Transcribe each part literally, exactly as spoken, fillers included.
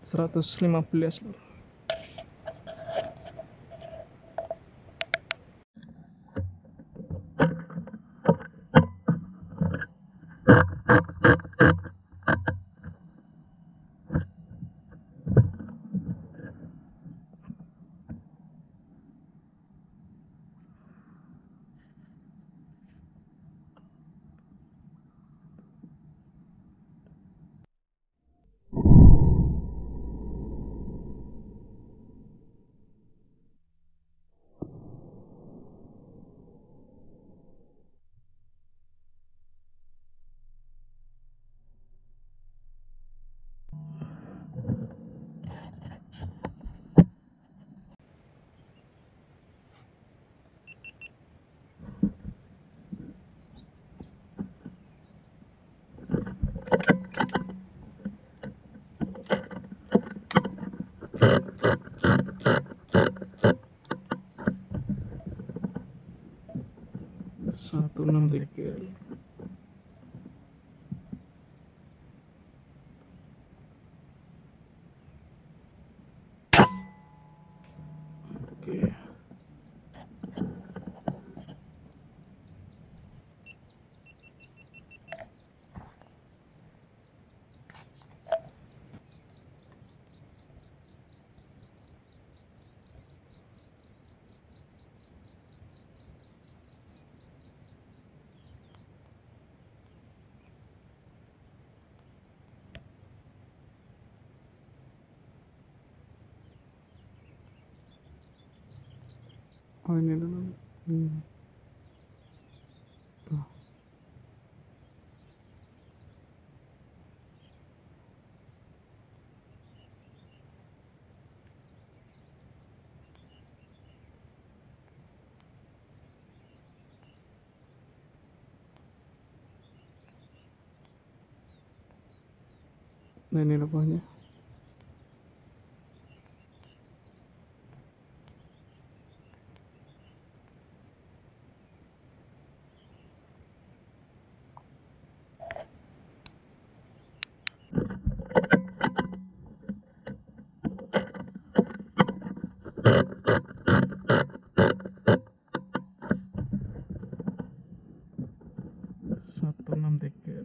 seratus lima belas loh. satu enam tiga. Oke. Oh ini dulu. Hmm. Tuh. Nah ini lepasnya. satu enam tiga.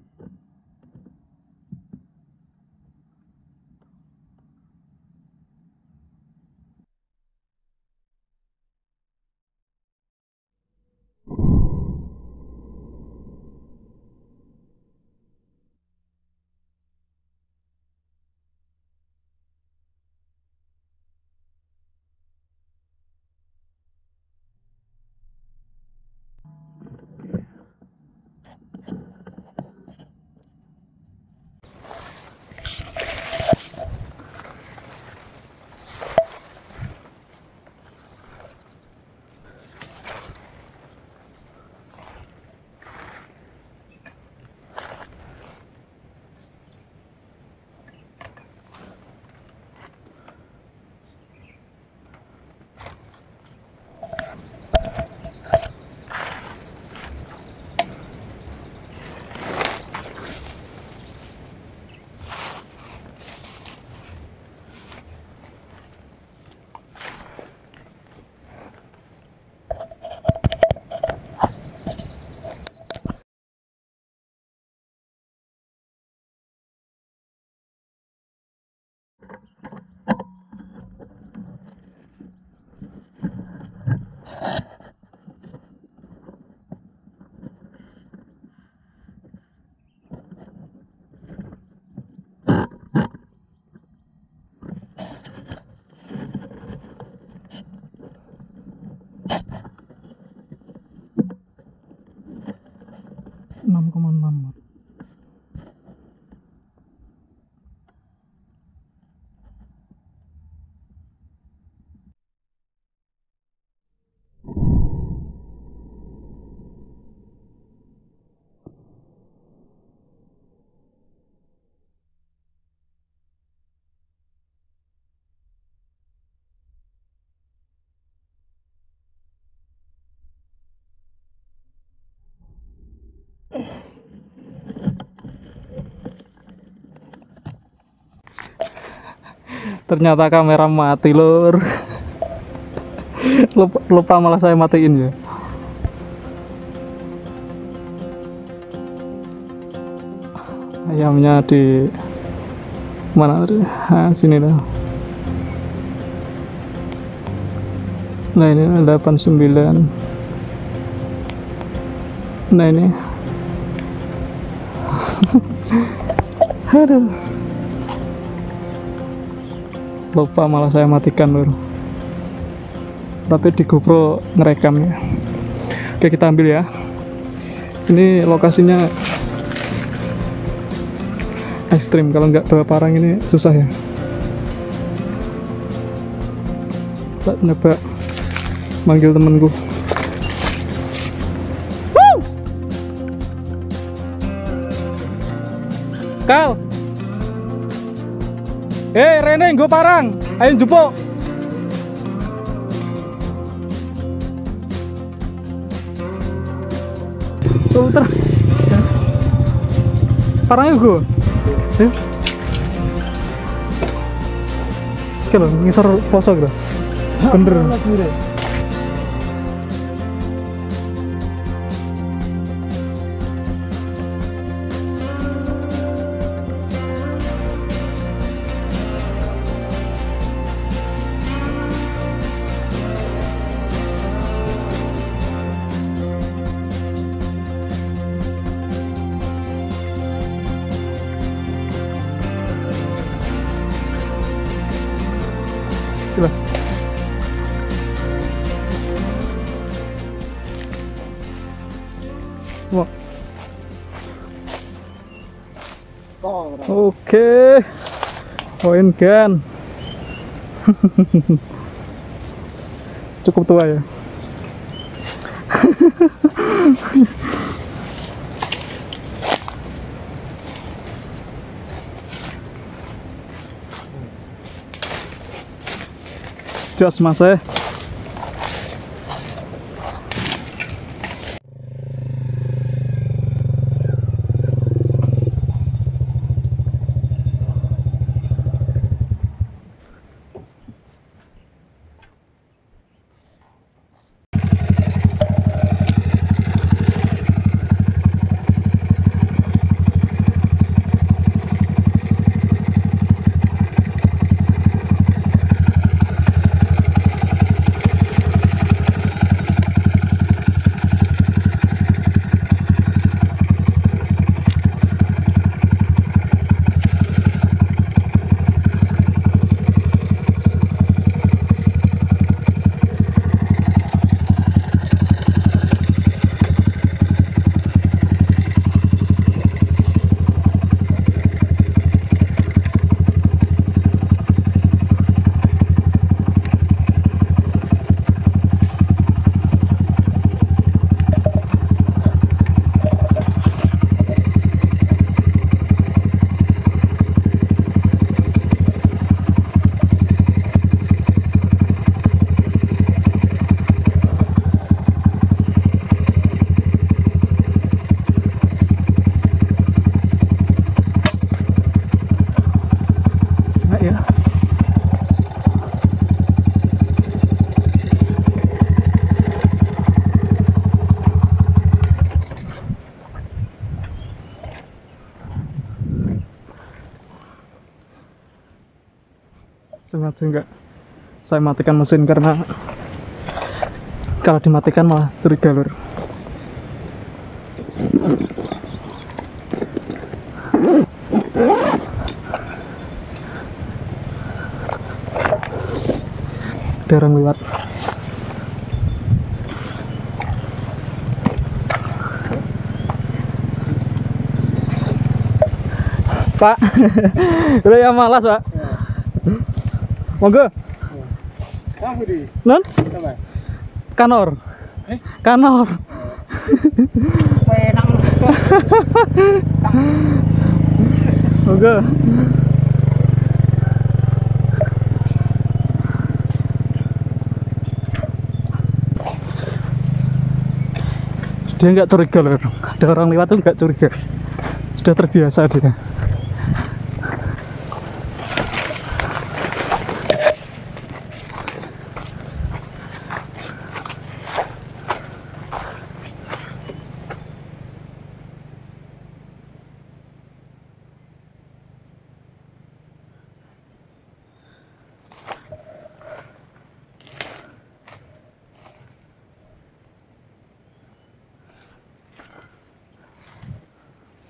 enam koma enam. Ternyata kamera mati lur. lupa, lupa malah saya matiin ya. Ayamnya di mana tadi? Nah, sini dah. Nah ini delapan puluh sembilan. Nah ini. Aduh. Lupa malah saya matikan lur. Tapi di GoPro ngerekam ya. Oke, kita ambil ya. Ini lokasinya ekstrim, kalau nggak bawa parang ini susah ya. Kita nyoba manggil temenku. Woo! Kal, eh Rene nggo parang, ayo jupuk. Tuh ter, parangnya gue. Eh, kan ngisor poso gitu. Bener. Coba. Wah. Oke. Poin kan. Cukup tua ya. Jos mas eh. Sengaja enggak saya matikan mesin karena kalau dimatikan malah curiga lur. Ada orang lewat. Pak, udah ya malas pak. Monggo. Non? Kanor. Eh? Kanor. Enak. Monggo. Dia nggak curiga loh. Ada orang lewat tuh nggak curiga. Sudah terbiasa dia.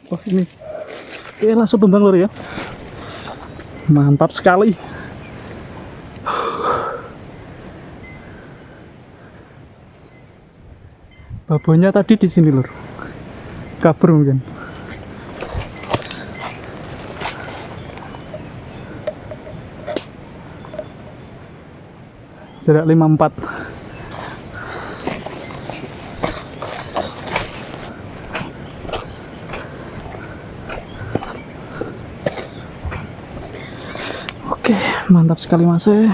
Oh ini, oke langsung tumbang lur ya. Mantap sekali. Babonya tadi di sini lur, kabur mungkin. Jarak lima puluh empat. Oke, mantap sekali mas. Uh.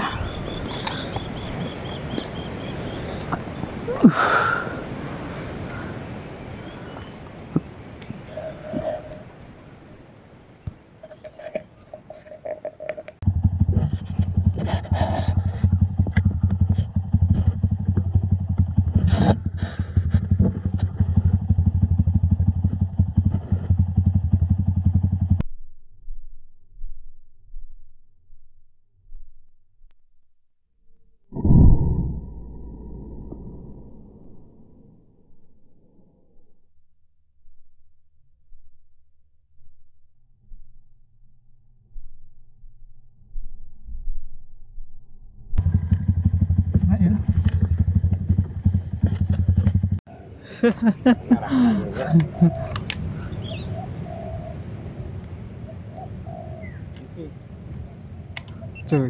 Cuy.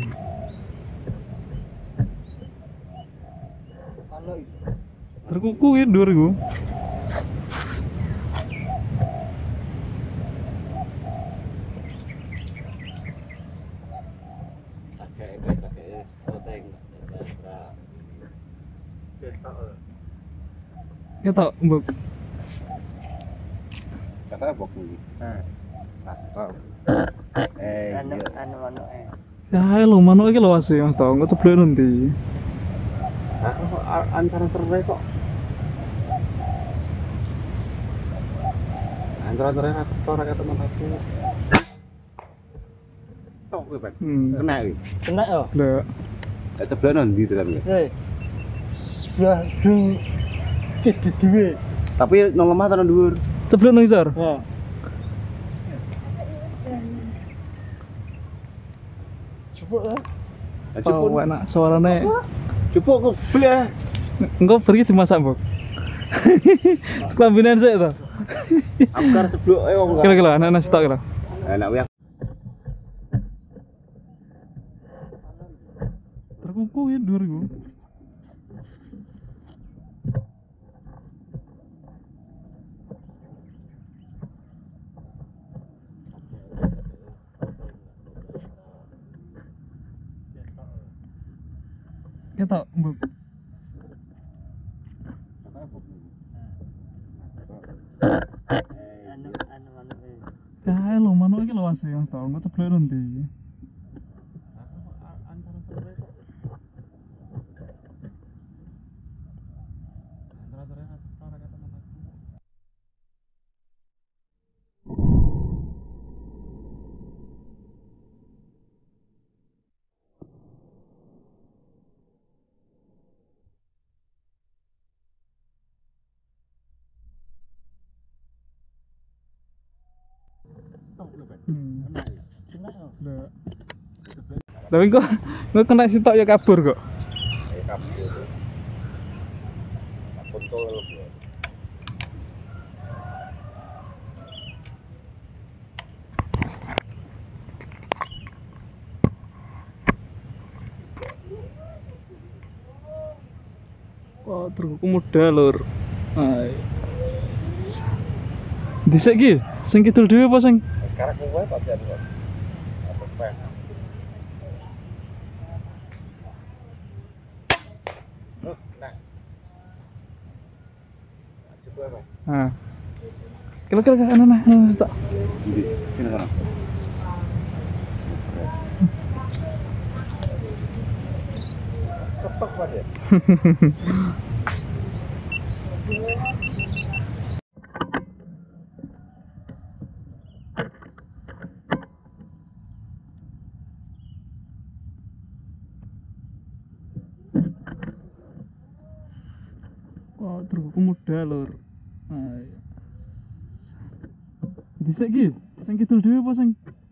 Terkuku ya dua ribu. Kita mbok. Kata bok ini. Nah. Rasa Eh, anu anu anu eh. Ya lho manuk iki lho asih Mas tau, engko ceblok nanti. Aku antara cerai kok. Antara cerai rasa tor kata teman aku. Tok kuwi, Pak. Kena iki. Kena yo. Lah. Tak ceblok nanti tenan iki. Eh. Sebelah di di dhewe. Tapi nang lemah tenan dhuwur. Ceblok nang isor. Heeh. Cukup lah. Cukup oh, enak suaranya. Cukup kok belah. Engko pergi dimasak, Mbok. Sekelambinan sik to. Aku kan ceblok eh wong. Kira-kira anak nasi tok kira. Enak wae. Terkuku ya dua ribu. Kita Mbok. Anu anu anu eh. Ya lho manuk iki lho asih Mas tau, engko ceblok nanti. Antara cerai kok. Antara cerai rasa tor kata teman aku. Hmm. Kena yo. Lah. Tapi kok kok kena sitok ya kabur kok. Eh kabur. Kontol lho. Wah, terkuku muda lur. Ay. Dhisik iki, sing kidul dhewe apa sing? Sekarang kowe Pak Jan kok. Apa pen? Oh, nah. Coba Pak. Nah. Kira-kira kan ana nah, tak. Ndi? Sini kan. Cepat Pak ya. Wah, terkuku muda lur. Ay. Dhisik iki, sing kidul dhewe apa sing